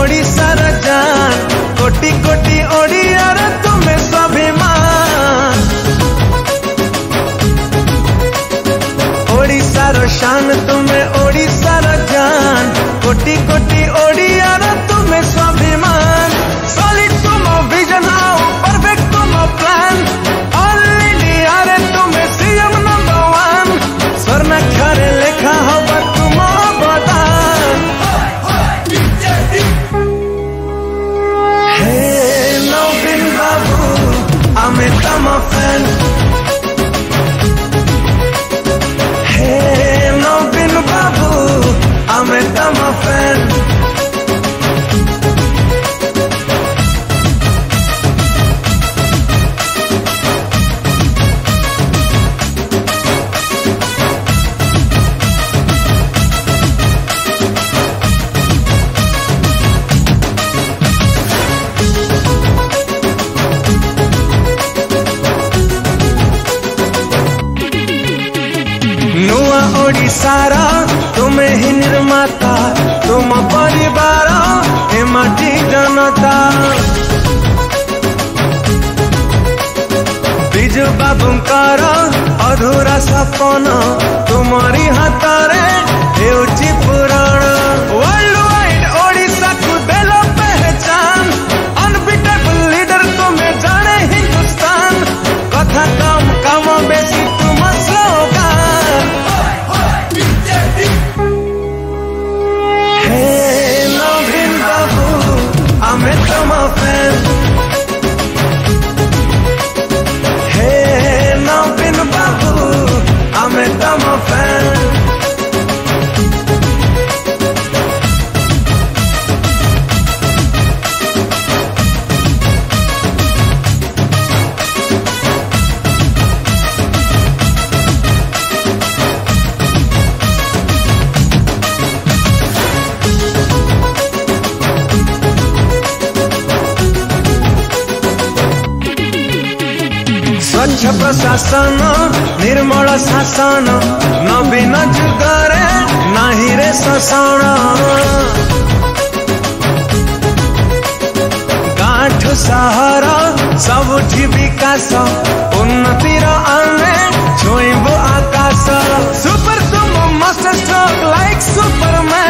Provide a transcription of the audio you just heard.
ओडिशार जान कोटि कोटि ओडियार तुम्हें स्वाभिमान ओडिशार शान तुम्हें ओडिशार जान कोटि कोटि ओडियार तुम्हें स्वाभिमान सॉलिड तुम विजन आओ परफेक्ट तुम प्लान ऑल इंडिया रे तुम्हें सीएम नंबर 1 स्वर्णाक्षर लेखा हवा तुम अवदान हे नवीन बाबू आमे तम फैन हे नवीन बाबू आमे तम फैन नुआ ओडिशार तुम्हें ही निर्माता तुम परिवार ए माटी जनता बिजु बाबूंकर अधूरा सपन तुमरी हाथ हेउची पुराण वर्ल्ड वाइड ओडिशा को देलो पहचान अनबिटेबल लीडर तुम्हें जाने हिंदुस्तान कथा कम काम बेसी तुम स्लोगान हे नवीन बाबू आमे तम फैन हे नवीन बाबू आमे तम फैन स्वच्छ प्रशासन निर्मल शासन नवीन जुगरे नाही रे शोषण गाँठु सहर सबुठी विकास उन्नतिर आने छुईबो आकाश सुपर तुम मस्त स्ट्रोक लाइक सुपरमैन